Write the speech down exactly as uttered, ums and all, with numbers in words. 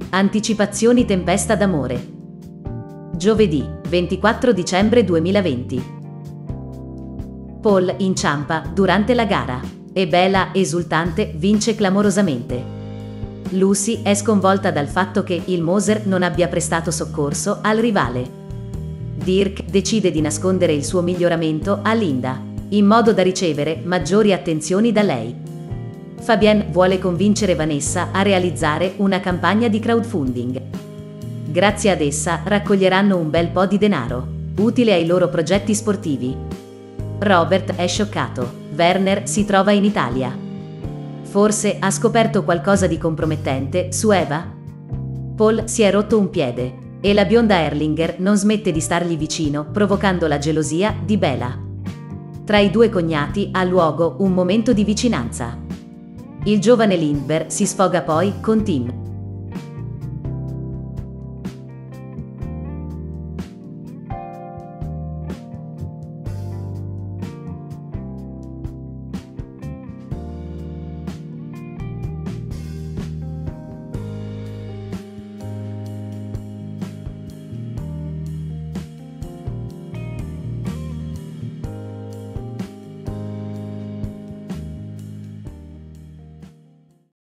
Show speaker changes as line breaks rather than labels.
Anticipazioni Tempesta d'amore. Giovedì, ventiquattro dicembre duemilaventi. Paul inciampa durante la gara e Bella, esultante, vince clamorosamente. Lucy è sconvolta dal fatto che il Moser non abbia prestato soccorso al rivale. Dirk decide di nascondere il suo miglioramento a Linda, in modo da ricevere maggiori attenzioni da lei. Fabienne vuole convincere Vanessa a realizzare una campagna di crowdfunding. Grazie ad essa raccoglieranno un bel po' di denaro, utile ai loro progetti sportivi. Robert è scioccato. Werner si trova in Italia. Forse ha scoperto qualcosa di compromettente su Eva? Paul si è rotto un piede e la bionda Erlinger non smette di stargli vicino, provocando la gelosia di Bella. Tra i due cognati ha luogo un momento di vicinanza. Il giovane Lindbergh si sfoga poi con Tim.